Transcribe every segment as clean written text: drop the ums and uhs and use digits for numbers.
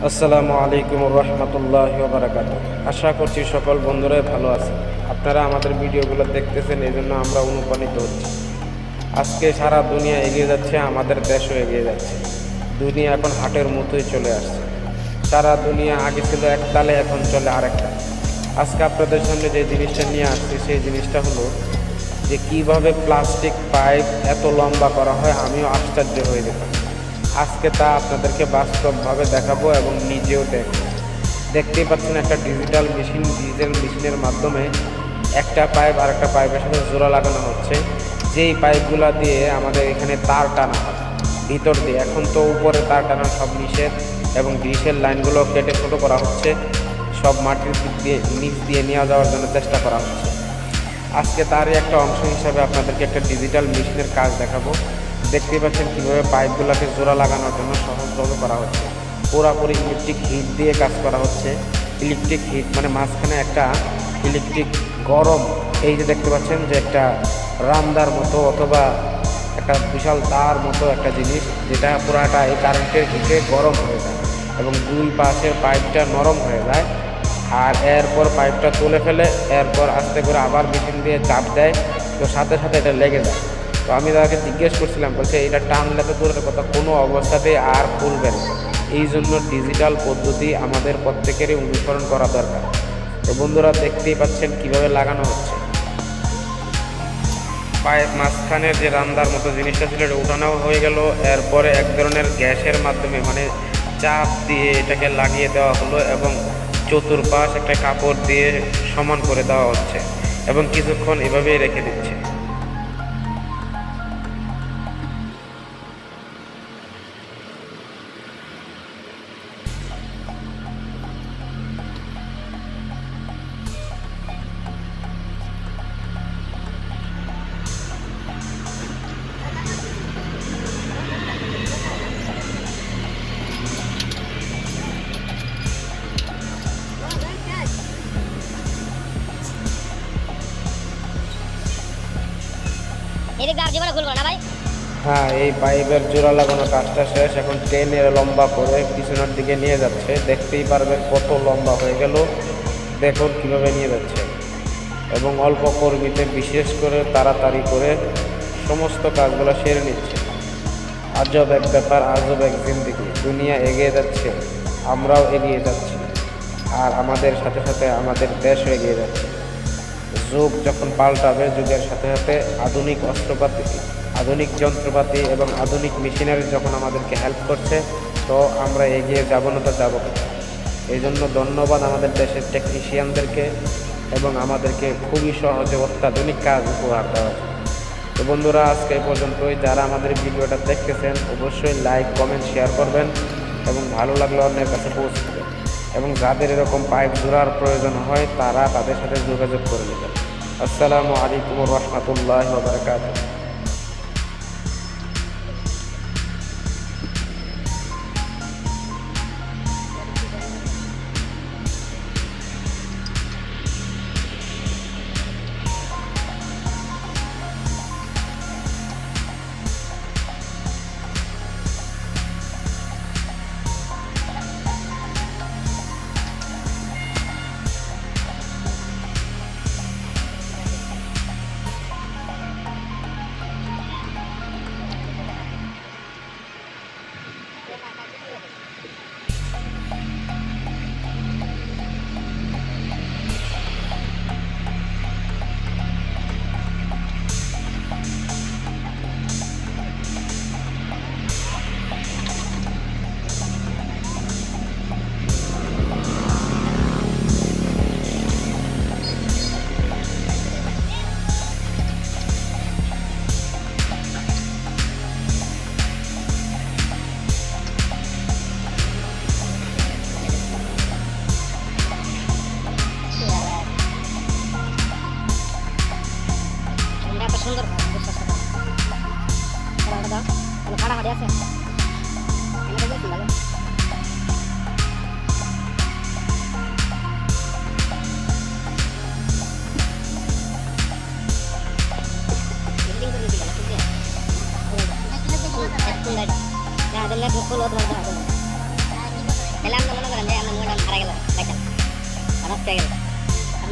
আসসালামু আলাইকুম রহমতুল্লাহি ওয়া বারাকাতুহু। আশা করছি সকল বন্ধুরাই ভালো আছেন। আপনারা আমাদের ভিডিওগুলো দেখতেছেন, এই জন্য আমরা অনুপ্রাণিত হচ্ছি। আজকে সারা দুনিয়া এগিয়ে যাচ্ছে, আমাদের দেশও এগিয়ে যাচ্ছে। দুনিয়া এখন হাটের মতোই চলে আসছে। সারা দুনিয়া আগে ছিল এক তালে, এখন চলে আরেক তালে। আজকে আপনাদের সামনে যে জিনিসটা নিয়ে আসছি, সেই জিনিসটা হলো যে কীভাবে প্লাস্টিক পাইপ এত লম্বা করা হয়। আমিও আশ্চর্য হয়ে যেতাম। আজকে তা আপনাদেরকে বাস্তবভাবে দেখাবো এবং নিজেও দেখতেই পাচ্ছেন একটা ডিজিটাল মেশিনের মাধ্যমে একটা পাইপ আর একটা পাইপের সাথে জোড়া লাগানো হচ্ছে। যেই পাইপগুলো দিয়ে আমাদের এখানে তার টানা হয় ভিতর দিয়ে। এখন তো উপরে তার টানা সব নিষেধ এবং গ্রিসের লাইনগুলো কেটে ছোটো করা হচ্ছে, সব মাটির দিক দিয়ে নিচ দিয়ে নিয়ে যাওয়ার জন্য চেষ্টা করা হচ্ছে। আজকে তারই একটা অংশ হিসাবে আপনাদেরকে একটা ডিজিটাল মেশিনের কাজ দেখাবো। দেখতেই পাচ্ছেন কীভাবে পাইপগুলোকে জোড়া লাগানোর জন্য সহজভাবে করা হচ্ছে। পুরাপুরি ইলেকট্রিক হিট দিয়ে কাজ করা হচ্ছে। ইলেকট্রিক হিট মানে মাঝখানে একটা ইলেকট্রিক গরম, এই যে দেখতে পাচ্ছেন যে একটা রামদার মতো অথবা একটা বিশাল তার মতো একটা জিনিস, যেটা পুরাটা এই কারেন্টের হিটে গরম হয়ে যায় এবং দুই পাশের পাইপটা নরম হয়ে যায়। আর এরপর পাইপটা তুলে ফেলে, এরপর আস্তে করে আবার মেশিন দিয়ে চাপ দেয়, তো সাথে সাথে এটা লেগে যায়। তো আমি তাকে জিজ্ঞেস করছিলাম, বলছে এটা টানলে তো দূরের কথা, কোনো অবস্থাতেই আর খুলবে না। এই জন্য ডিজিটাল পদ্ধতি আমাদের প্রত্যেকেরই অনুসরণ করা দরকার। তো বন্ধুরা, দেখতেই পাচ্ছেন কিভাবে লাগানো হচ্ছে। পাইপ মাঝখানের যে রান্দার মতো জিনিসটা ছিল এটা উঠানো হয়ে গেল। এরপরে এক ধরনের গ্যাসের মাধ্যমে মানে চাপ দিয়ে এটাকে লাগিয়ে দেওয়া হলো এবং চতুর্পাশ একটা কাপড় দিয়ে সমান করে দেওয়া হচ্ছে এবং কিছুক্ষণ এভাবেই রেখে দিচ্ছে। হ্যাঁ, এই পাইপের জোড়া লাগানো কাজটা শেষ। এখন টেনে লম্বা করে পিছনের দিকে নিয়ে যাচ্ছে। দেখতেই পারবেন কত লম্বা হয়ে গেল, দেখুন কীভাবে নিয়ে যাচ্ছে এবং অল্প কর্মীতে বিশেষ করে তাড়াতাড়ি করে সমস্ত কাজগুলো সেরে নিচ্ছে। আজব এক ব্যাপার, আজব এক জিন্দেগি। দুনিয়া এগিয়ে যাচ্ছে, আমরাও এগিয়ে যাচ্ছি, আর আমাদের সাথে সাথে আমাদের দেশও এগিয়ে যাচ্ছে। যুগ যখন পাল্টাবে, যুগের সাথে সাথে আধুনিক অস্ত্রপাতি, আধুনিক যন্ত্রপাতি এবং আধুনিক মেশিনারি যখন আমাদেরকে হেল্প করছে, তো আমরা এগিয়ে যাব না তো যাবো। এই জন্য ধন্যবাদ আমাদের দেশের টেকনিশিয়ানদেরকে এবং আমাদেরকে খুবই সহজে অত্যাধুনিক কাজ উপহার দেওয়া যায়। তো বন্ধুরা, আজকে এই পর্যন্তই। যারা আমাদের ভিডিওটা দেখতেছেন অবশ্যই লাইক, কমেন্ট, শেয়ার করবেন এবং ভালো লাগলে অন্যের কাছে পৌঁছে দেবেন এবং যাদের এরকম পাইপ জোড়ার প্রয়োজন হয় তারা তাদের সাথে যোগাযোগ করে নেবেন। আসসালামু আলাইকুম রহমতুল্লাহি ওয়া বারাকাতুহু।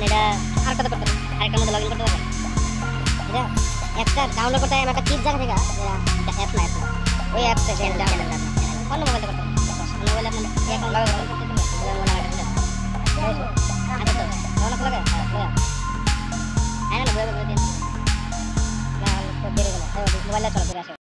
আপনি এটা আর কত করতে আরেকটার মধ্যে লগ ইন করতে পারবেন। এটা অ্যাপটা ডাউনলোড করতে হয় একটা কিট জায়গা থেকে যেটা অ্যাপ না ওই অ্যাপটা সেটা ডাউনলোড করতে অন্য মোবাইলে করতে অন্য মোবাইলে আপনি অ্যাকাউন্ট লগ ইন করতে পারবেন।